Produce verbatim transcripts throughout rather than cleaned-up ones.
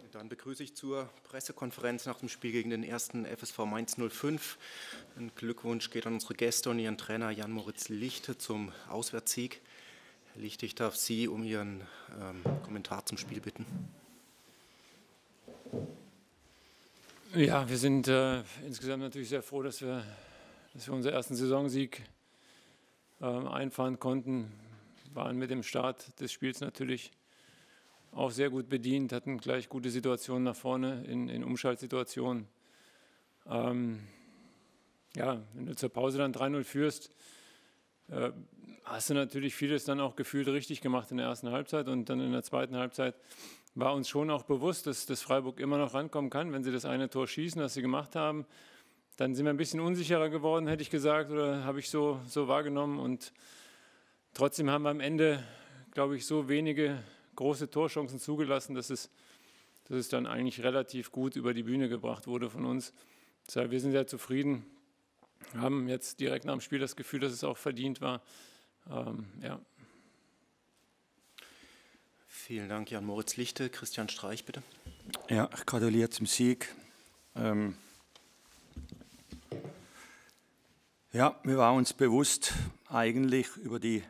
Dann begrüße ich zur Pressekonferenz nach dem Spiel gegen den ersten F S V Mainz null fünf. Ein Glückwunsch geht an unsere Gäste und ihren Trainer Jan-Moritz Lichte zum Auswärtssieg. Herr Lichte, ich darf Sie um Ihren ähm, Kommentar zum Spiel bitten. Ja, wir sind äh, insgesamt natürlich sehr froh, dass wir, dass wir unseren ersten Saisonsieg äh, einfahren konnten. Wir waren mit dem Start des Spiels natürlich auch sehr gut bedient, hatten gleich gute Situationen nach vorne in, in Umschaltsituationen. Ähm, ja, wenn du zur Pause dann drei null führst, äh, hast du natürlich vieles dann auch gefühlt richtig gemacht in der ersten Halbzeit, und dann in der zweiten Halbzeit war uns schon auch bewusst, dass, dass Freiburg immer noch rankommen kann, wenn sie das eine Tor schießen, das sie gemacht haben. Dann sind wir ein bisschen unsicherer geworden, hätte ich gesagt, oder habe ich so, so wahrgenommen. Und trotzdem haben wir am Ende, glaube ich, so wenige große Torchancen zugelassen, dass es, dass es dann eigentlich relativ gut über die Bühne gebracht wurde von uns. Deshalb, wir sind sehr zufrieden, haben jetzt direkt nach dem Spiel das Gefühl, dass es auch verdient war. Ähm, ja. Vielen Dank, Jan-Moritz Lichte. Christian Streich, bitte. Ja, ich gratuliere zum Sieg. Ähm ja, wir waren uns bewusst eigentlich über die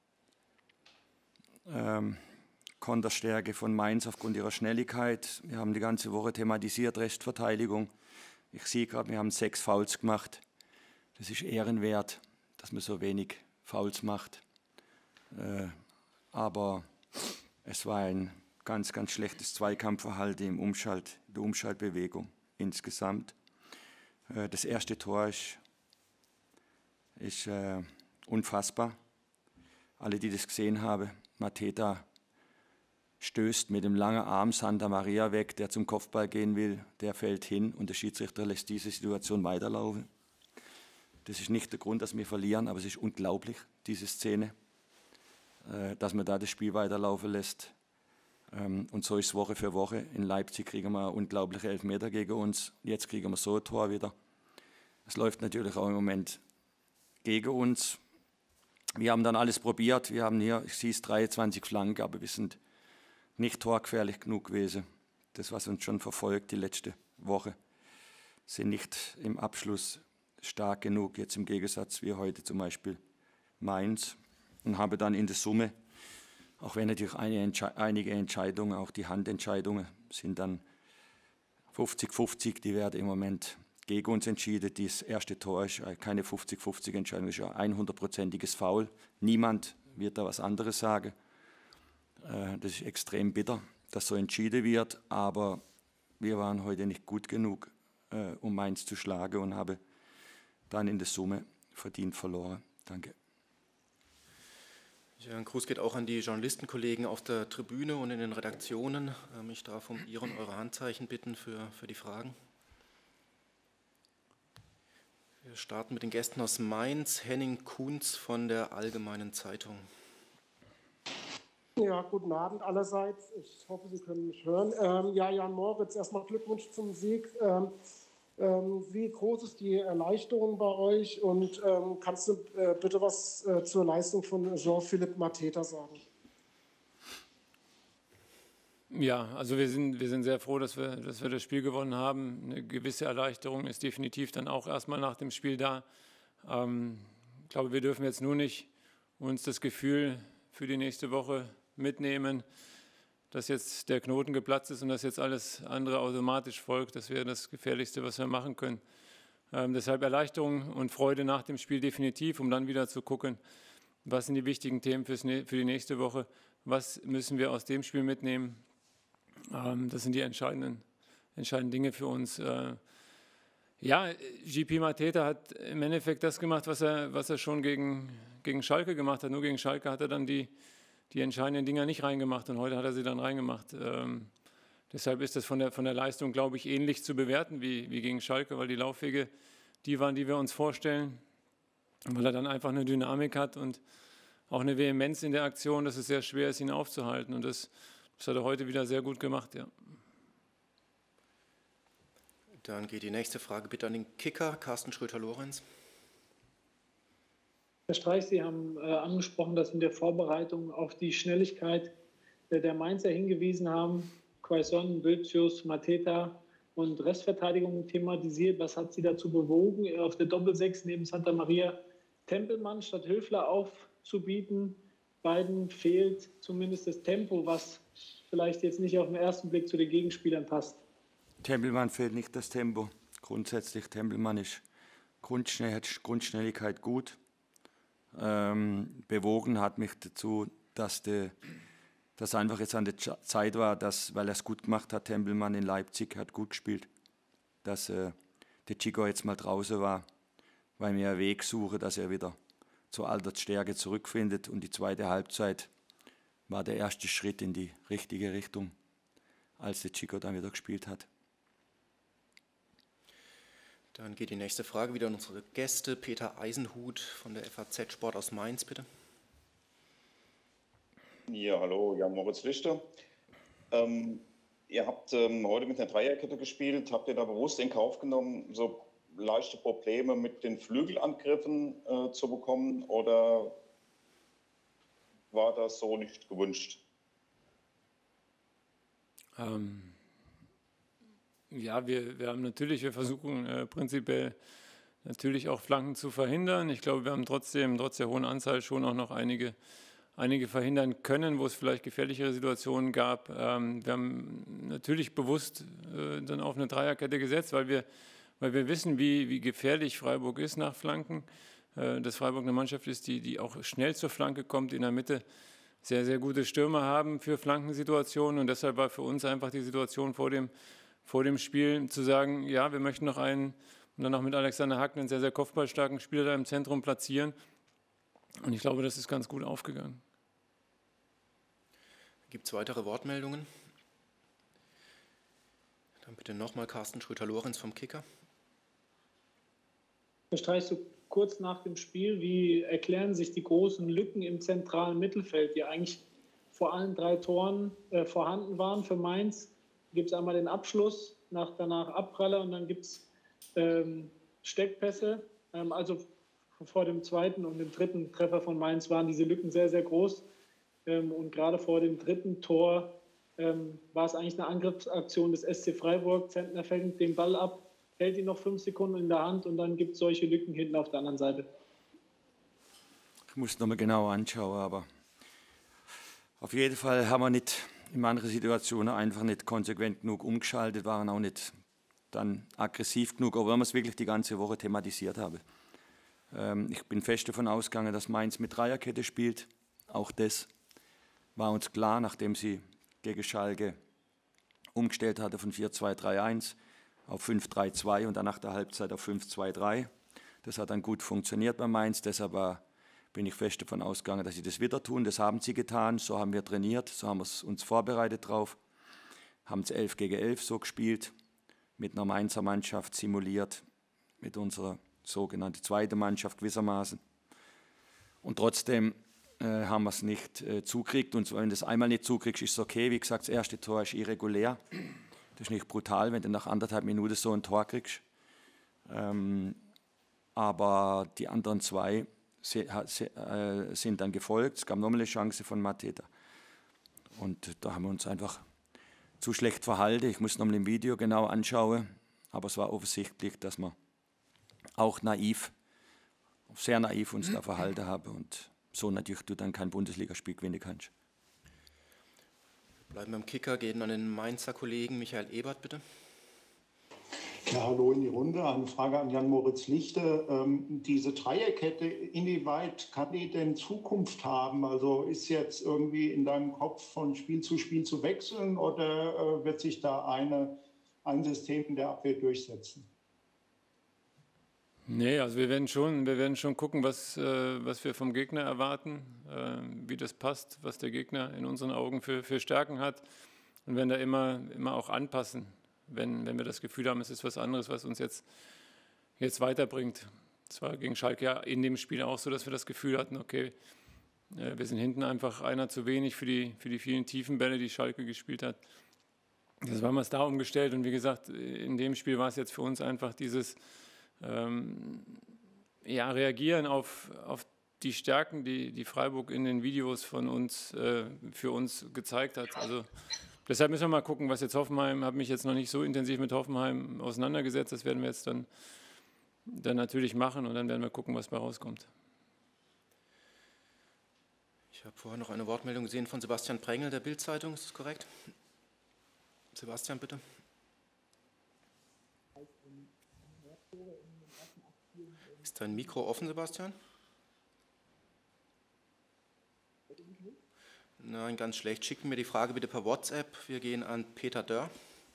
ähm, Konterstärke von Mainz aufgrund ihrer Schnelligkeit. Wir haben die ganze Woche thematisiert, Restverteidigung. Ich sehe gerade, wir haben sechs Fouls gemacht. Das ist ehrenwert, dass man so wenig Fouls macht. Äh, aber es war ein ganz, ganz schlechtes Zweikampfverhalten im Umschalt, der Umschaltbewegung insgesamt. Äh, das erste Tor ist, ist äh, unfassbar. Alle, die das gesehen haben, Mateta stößt mit dem langen Arm Santa Maria weg, der zum Kopfball gehen will, der fällt hin und der Schiedsrichter lässt diese Situation weiterlaufen. Das ist nicht der Grund, dass wir verlieren, aber es ist unglaublich, diese Szene, dass man da das Spiel weiterlaufen lässt. Und so ist es Woche für Woche. In Leipzig kriegen wir unglaubliche Elfmeter gegen uns, jetzt kriegen wir so ein Tor wieder. Es läuft natürlich auch im Moment gegen uns. Wir haben dann alles probiert, wir haben hier, ich sehe es, dreiundzwanzig Flanken, aber wir sind nicht torgefährlich genug gewesen. Das, was uns schon verfolgt die letzte Woche, sind nicht im Abschluss stark genug, jetzt im Gegensatz wie heute zum Beispiel Mainz. Und habe dann in der Summe, auch wenn natürlich Entsche einige Entscheidungen, auch die Handentscheidungen, sind dann fünfzig fünfzig, die werden im Moment gegen uns entschieden. Das erste Tor ist keine fünfzig fünfzig Entscheidung, das ist ein hundertprozentiges Foul. Niemand wird da was anderes sagen. Das ist extrem bitter, dass so entschieden wird, aber wir waren heute nicht gut genug, um Mainz zu schlagen, und haben dann in der Summe verdient verloren. Danke. Ja, ein Gruß geht auch an die Journalistenkollegen auf der Tribüne und in den Redaktionen. Ich darf um Ihre und eure Handzeichen bitten für, für die Fragen. Wir starten mit den Gästen aus Mainz. Henning Kunz von der Allgemeinen Zeitung. Ja, guten Abend allerseits. Ich hoffe, Sie können mich hören. Ähm, ja, Jan-Moritz, erstmal Glückwunsch zum Sieg. Ähm, ähm, wie groß ist die Erleichterung bei euch? Und ähm, kannst du äh, bitte was äh, zur Leistung von Jean-Philippe Mateta sagen? Ja, also wir sind, wir sind sehr froh, dass wir, dass wir das Spiel gewonnen haben. Eine gewisse Erleichterung ist definitiv dann auch erstmal nach dem Spiel da. Ähm, ich glaube, wir dürfen jetzt nur nicht uns das Gefühl für die nächste Woche mitnehmen, dass jetzt der Knoten geplatzt ist und dass jetzt alles andere automatisch folgt. Das wäre das Gefährlichste, was wir machen können. Ähm, deshalb Erleichterung und Freude nach dem Spiel definitiv, um dann wieder zu gucken, was sind die wichtigen Themen fürs, für die nächste Woche, was müssen wir aus dem Spiel mitnehmen. Ähm, das sind die entscheidenden, entscheidenden Dinge für uns. Äh, ja, J P Mateta hat im Endeffekt das gemacht, was er, was er schon gegen, gegen Schalke gemacht hat. Nur gegen Schalke hat er dann die die entscheidenden Dinger nicht reingemacht, und heute hat er sie dann reingemacht. Ähm, deshalb ist das von der, von der Leistung, glaube ich, ähnlich zu bewerten wie, wie gegen Schalke, weil die Laufwege die waren, die wir uns vorstellen, und weil er dann einfach eine Dynamik hat und auch eine Vehemenz in der Aktion, dass es sehr schwer ist, ihn aufzuhalten, und das, das hat er heute wieder sehr gut gemacht. Ja. Dann geht die nächste Frage bitte an den Kicker, Carsten Schröter-Lorenz. Herr Streich, Sie haben äh, angesprochen, dass in der Vorbereitung auf die Schnelligkeit äh, der Mainzer hingewiesen haben. Quaison, Bülzius, Mateta und Restverteidigung thematisiert. Was hat Sie dazu bewogen, auf der Doppelsechs neben Santa Maria Tempelmann statt Höfler aufzubieten? Beiden fehlt zumindest das Tempo, was vielleicht jetzt nicht auf den ersten Blick zu den Gegenspielern passt. Tempelmann fehlt nicht das Tempo. Grundsätzlich, Tempelmann ist Grundschnell, hat Grundschnelligkeit gut. Ähm, bewogen hat mich dazu, dass de, das einfach jetzt an der Zeit war, dass, weil er es gut gemacht hat, Tempelmann in Leipzig hat gut gespielt, dass äh, der Chico jetzt mal draußen war, weil mir einen Weg suche, dass er wieder zur Altersstärke zurückfindet. Und die zweite Halbzeit war der erste Schritt in die richtige Richtung, als der Chico dann wieder gespielt hat. Dann geht die nächste Frage wieder an unsere Gäste. Peter Eisenhut von der F A Z Sport aus Mainz, bitte. Ja, hallo, Jan-Moritz Lichter. Ähm, ihr habt ähm, heute mit einer Dreierkette gespielt. Habt ihr da bewusst in Kauf genommen, so leichte Probleme mit den Flügelangriffen äh, zu bekommen, oder war das so nicht gewünscht? Ähm, ja, wir, wir haben natürlich, wir versuchen äh, prinzipiell natürlich auch Flanken zu verhindern. Ich glaube, wir haben trotzdem, trotz der hohen Anzahl, schon auch noch einige, einige verhindern können, wo es vielleicht gefährlichere Situationen gab. Ähm, wir haben natürlich bewusst äh, dann auf eine Dreierkette gesetzt, weil wir, weil wir wissen, wie, wie gefährlich Freiburg ist nach Flanken. Äh, dass Freiburg eine Mannschaft ist, die, die auch schnell zur Flanke kommt, in der Mitte sehr, sehr gute Stürmer haben für Flankensituationen. Und deshalb war für uns einfach die Situation vor dem, vor dem Spiel zu sagen, ja, wir möchten noch einen und dann auch mit Alexander Hack einen sehr, sehr kopfballstarken Spieler da im Zentrum platzieren. Und ich glaube, das ist ganz gut aufgegangen. Gibt es weitere Wortmeldungen? Dann bitte nochmal Carsten Schröter-Lorenz vom Kicker. Herr Streich, so kurz nach dem Spiel, wie erklären sich die großen Lücken im zentralen Mittelfeld, die eigentlich vor allen drei Toren äh, vorhanden waren für Mainz? Gibt es einmal den Abschluss, nach, danach Abpraller und dann gibt es ähm, Steckpässe. Ähm, also vor dem zweiten und dem dritten Treffer von Mainz waren diese Lücken sehr, sehr groß. Ähm, und gerade vor dem dritten Tor ähm, war es eigentlich eine Angriffsaktion des S C Freiburg. Zentner fängt den Ball ab, hält ihn noch fünf Sekunden in der Hand und dann gibt es solche Lücken hinten auf der anderen Seite. Ich muss es nochmal genau anschauen, aber auf jeden Fall haben wir nicht in manchen Situationen einfach nicht konsequent genug umgeschaltet, waren auch nicht dann aggressiv genug, obwohl wir es wirklich die ganze Woche thematisiert haben. Ähm, ich bin fest davon ausgegangen, dass Mainz mit Dreierkette spielt. Auch das war uns klar, nachdem sie gegen Schalke umgestellt hatte von vier zwei drei eins auf fünf drei zwei und dann nach der Halbzeit auf fünf zwei drei. Das hat dann gut funktioniert bei Mainz, deshalb war bin ich fest davon ausgegangen, dass sie das wieder tun. Das haben sie getan, so haben wir trainiert, so haben wir uns vorbereitet drauf, haben es elf gegen elf so gespielt, mit einer Mainzer Mannschaft simuliert, mit unserer sogenannten zweiten Mannschaft gewissermaßen. Und trotzdem äh, haben wir es nicht äh, zugekriegt. Und wenn du es einmal nicht zukriegst, ist es okay. Wie gesagt, das erste Tor ist irregulär. Das ist nicht brutal, wenn du nach anderthalb Minuten so ein Tor kriegst. Ähm, aber die anderen zwei sind dann gefolgt. Es gab nochmal eine Chance von Mateta. Und da haben wir uns einfach zu schlecht verhalten. Ich muss nochmal im Video genau anschauen. Aber es war offensichtlich, dass wir auch naiv, sehr naiv uns da verhalten haben. Und so natürlich du dann kein Bundesligaspiel gewinnen kannst. Wir bleiben beim Kicker, gehen an den Mainzer Kollegen Michael Ebert, bitte. Ja, hallo in die Runde. Eine Frage an Jan-Moritz Lichte. Ähm, diese Dreierkette, inwieweit kann die denn Zukunft haben? Also ist jetzt irgendwie in deinem Kopf von Spiel zu Spiel zu wechseln oder äh, wird sich da eine, ein System in der Abwehr durchsetzen? Nee, also wir werden schon, wir werden schon gucken, was, äh, was wir vom Gegner erwarten, äh, wie das passt, was der Gegner in unseren Augen für, für Stärken hat und werden da immer, immer auch anpassen. Wenn, wenn wir das Gefühl haben, es ist was anderes, was uns jetzt, jetzt weiterbringt. Es war gegen Schalke ja in dem Spiel auch so, dass wir das Gefühl hatten, okay, äh, wir sind hinten einfach einer zu wenig für die, für die vielen tiefen Bälle, die Schalke gespielt hat. Das haben wir es da umgestellt und wie gesagt, in dem Spiel war es jetzt für uns einfach dieses ähm, ja, Reagieren auf, auf die Stärken, die, die Freiburg in den Videos von uns, äh, für uns gezeigt hat. Also deshalb müssen wir mal gucken, was jetzt Hoffenheim, habe mich jetzt noch nicht so intensiv mit Hoffenheim auseinandergesetzt, das werden wir jetzt dann, dann natürlich machen und dann werden wir gucken, was bei rauskommt. Ich habe vorher noch eine Wortmeldung gesehen von Sebastian Prengel der Bild-Zeitung, ist das korrekt? Sebastian, bitte. Ist dein Mikro offen, Sebastian? Nein, ganz schlecht. Schick mir die Frage bitte per WhatsApp. Wir gehen an Peter Dörr.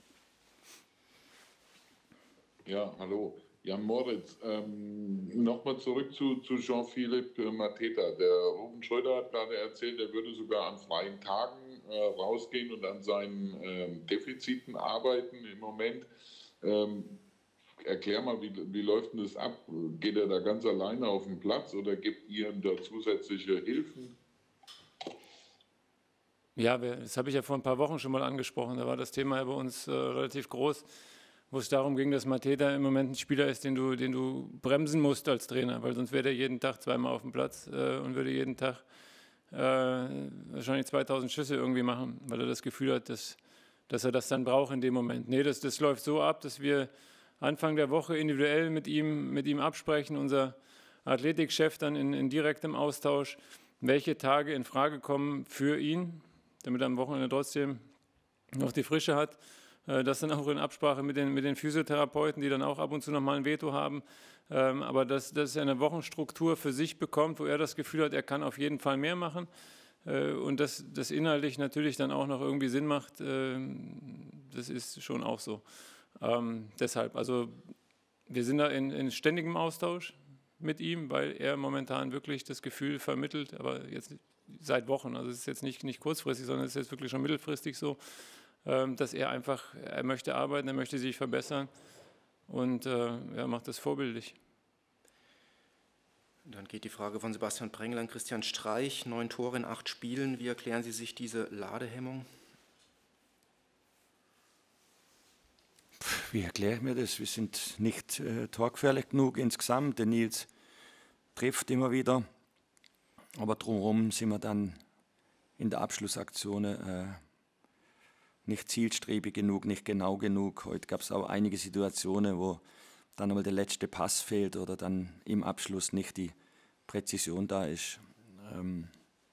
Ja, hallo. Jan Moritz, ähm, nochmal zurück zu, zu Jean-Philippe Mateta. Der Ruben Schröder hat gerade erzählt, er würde sogar an freien Tagen äh, rausgehen und an seinen ähm, Defiziten arbeiten im Moment. Ähm, erklär mal, wie, wie läuft denn das ab? Geht er da ganz alleine auf den Platz oder gibt ihr ihm da zusätzliche Hilfen? Ja, das habe ich ja vor ein paar Wochen schon mal angesprochen. Da war das Thema ja bei uns äh, relativ groß, wo es darum ging, dass Mateta im Moment ein Spieler ist, den du, den du bremsen musst als Trainer, weil sonst wäre er jeden Tag zweimal auf dem Platz äh, und würde jeden Tag äh, wahrscheinlich zweitausend Schüsse irgendwie machen, weil er das Gefühl hat, dass, dass er das dann braucht in dem Moment. Nee, das, das läuft so ab, dass wir Anfang der Woche individuell mit ihm, mit ihm absprechen, unser Athletikchef dann in, in direktem Austausch, welche Tage in Frage kommen für ihn, damit er am Wochenende trotzdem noch die Frische hat. Das dann auch in Absprache mit den, mit den Physiotherapeuten, die dann auch ab und zu nochmal ein Veto haben. Aber dass, dass er eine Wochenstruktur für sich bekommt, wo er das Gefühl hat, er kann auf jeden Fall mehr machen. Und dass das inhaltlich natürlich dann auch noch irgendwie Sinn macht, das ist schon auch so. Ähm, deshalb, also wir sind da in, in ständigem Austausch mit ihm, weil er momentan wirklich das Gefühl vermittelt, aber jetzt seit Wochen, also es ist jetzt nicht, nicht kurzfristig, sondern es ist jetzt wirklich schon mittelfristig so, ähm, dass er einfach, er möchte arbeiten, er möchte sich verbessern und äh, er macht das vorbildlich. Dann geht die Frage von Sebastian Prengel an Christian Streich, neun Tore in acht Spielen. Wie erklären Sie sich diese Ladehemmung? Wie erkläre ich mir das? Wir sind nicht äh, torgefährlich genug insgesamt. Der Nils trifft immer wieder, aber drumherum sind wir dann in der Abschlussaktion äh, nicht zielstrebig genug, nicht genau genug. Heute gab es auch einige Situationen, wo dann einmal der letzte Pass fehlt oder dann im Abschluss nicht die Präzision da ist. Ähm,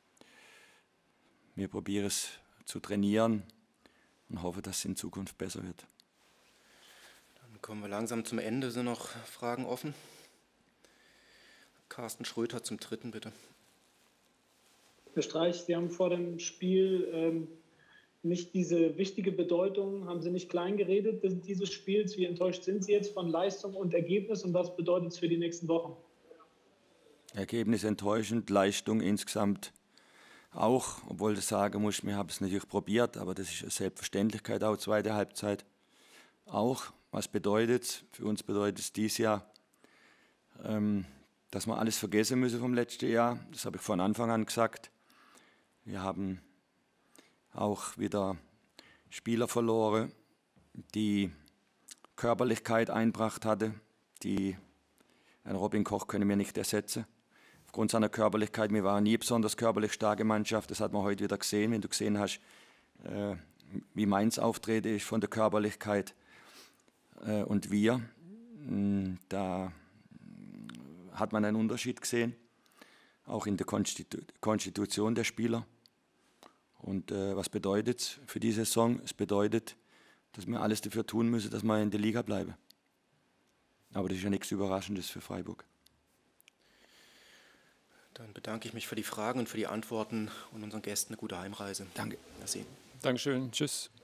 wir probieren es zu trainieren und hoffen, dass es in Zukunft besser wird. Kommen wir langsam zum Ende. Sind noch Fragen offen? Carsten Schröter zum dritten, bitte. Herr Streich, Sie haben vor dem Spiel ähm, nicht diese wichtige Bedeutung, haben Sie nicht klein geredet dieses Spiels. Wie enttäuscht sind Sie jetzt von Leistung und Ergebnis und was bedeutet es für die nächsten Wochen? Ergebnis enttäuschend, Leistung insgesamt auch, obwohl ich sagen muss, wir haben es natürlich probiert, aber das ist eine Selbstverständlichkeit auch, zweite Halbzeit auch. Was bedeutet es? Für uns bedeutet es dieses Jahr, ähm, dass wir alles vergessen müssen vom letzten Jahr. Das habe ich von Anfang an gesagt. Wir haben auch wieder Spieler verloren, die Körperlichkeit eingebracht hatten. Die, einen Robin Koch können wir nicht ersetzen. Aufgrund seiner Körperlichkeit, wir waren nie besonders körperlich starke Mannschaft. Das hat man heute wieder gesehen, wenn du gesehen hast, äh, wie Mainz Auftreten ist von der Körperlichkeit. Und wir, da hat man einen Unterschied gesehen, auch in der Konstitu- Konstitution der Spieler. Und äh, was bedeutet es für die Saison? Es bedeutet, dass wir alles dafür tun müssen, dass wir in der Liga bleiben. Aber das ist ja nichts Überraschendes für Freiburg. Dann bedanke ich mich für die Fragen und für die Antworten und unseren Gästen eine gute Heimreise. Danke. Merci. Dankeschön. Tschüss.